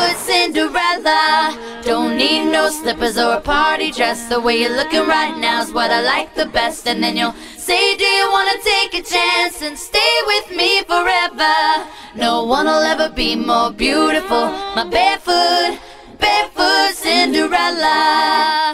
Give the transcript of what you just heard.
barefoot Cinderella. Don't need no slippers or a party dress. The way you're looking right now is what I like the best. And then you'll say, do you wanna take a chance and stay with me forever? No one will ever be more beautiful, my barefoot Cinderella.